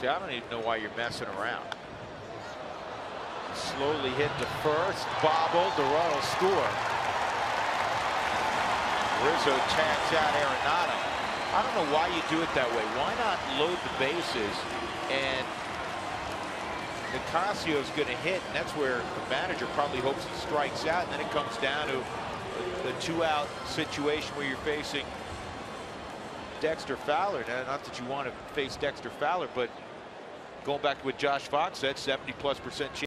See, I don't even know why you're messing around. Slowly hit the first, bobbled, the run will score. Rizzo tags out Arenado. I don't know why you do it that way. Why not load the bases, and Nicasio's going to hit, and that's where the manager probably hopes he strikes out, and then it comes down to the two-out situation where you're facing Dexter Fowler. Now, not that you want to face Dexter Fowler, but going back to what Josh Fox said, 70+% chance